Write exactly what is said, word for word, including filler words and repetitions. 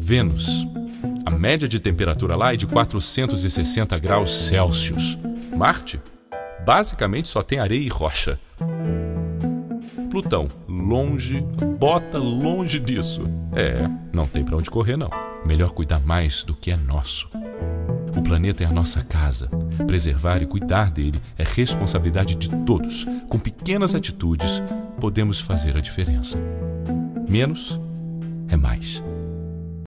Vênus. A média de temperatura lá é de quatrocentos e sessenta graus Celsius. Marte, basicamente só tem areia e rocha. Plutão, longe, bota longe disso. É, não tem pra onde correr não. Melhor cuidar mais do que é nosso. O planeta é a nossa casa. Preservar e cuidar dele é responsabilidade de todos. Com pequenas atitudes, podemos fazer a diferença. Menos é mais.